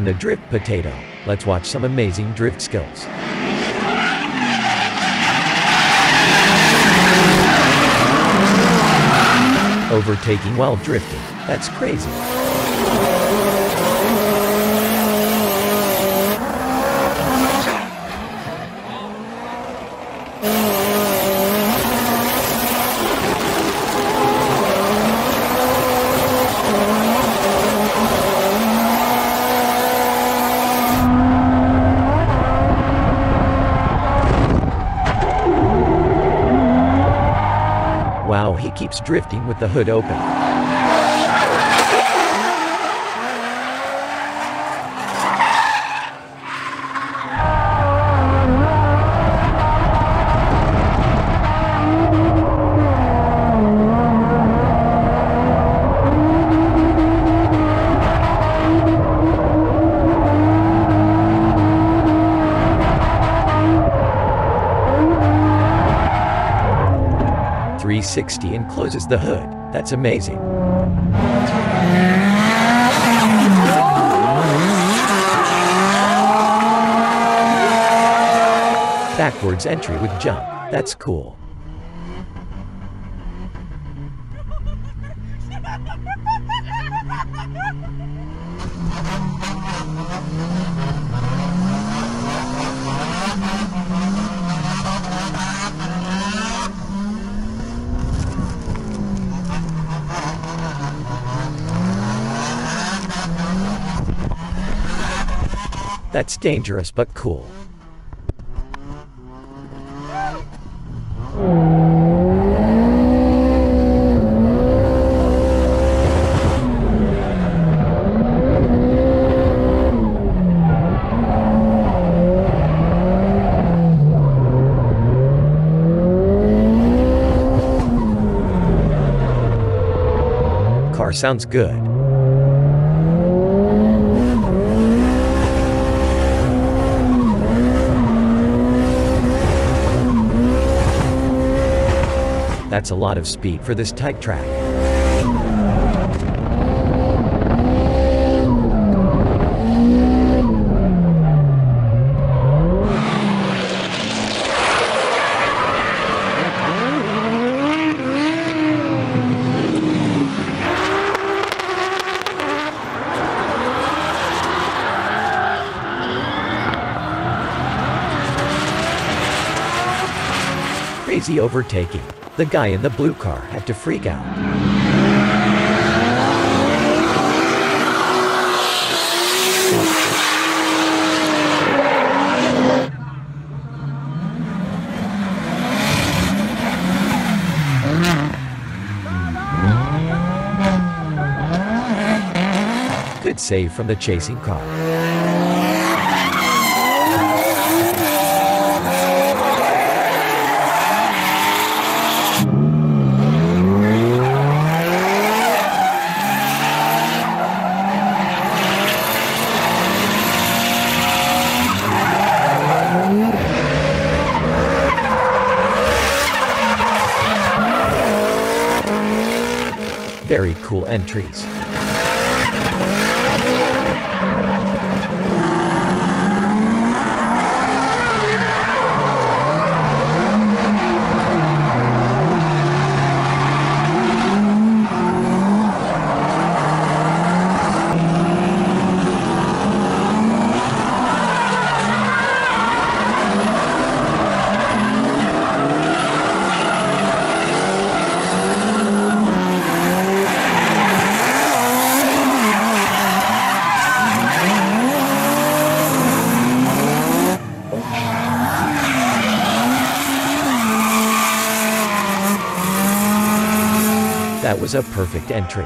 I'm the drift potato. Let's watch some amazing drift skills. Overtaking while drifting. That's crazy. Wow, he keeps drifting with the hood open. .360 and closes the hood. That's amazing. Backwards entry with jump. That's cool. That's dangerous but cool. Car sounds good. That's a lot of speed for this tight track. Crazy overtaking. The guy in the blue car had to freak out. Good save from the chasing car. Very cool entries. That was a perfect entry.